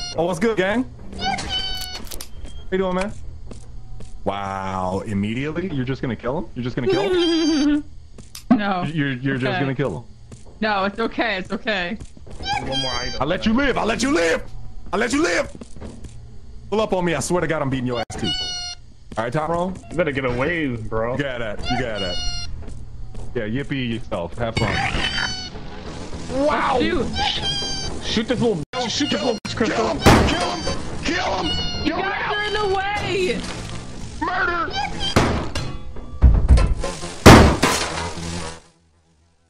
Oh, what's good, gang? How you doing, man? Wow, immediately? You're just gonna kill him? You're just gonna kill him? No. You're just gonna kill him? No, it's okay. It's okay. One more item. I'll let you live. I'll let you live. I'll let you live. Pull up on me. I swear to God, I'm beating your ass too. All right, Tyrone? You better get away, bro. You got that. You got that. Yeah, yippee yourself. Have fun. Wow! Shoot! Shoot this little bitch. Shoot this little bitch, Crystal. Kill him! Kill him! Kill him! You guys are in the way! Murder!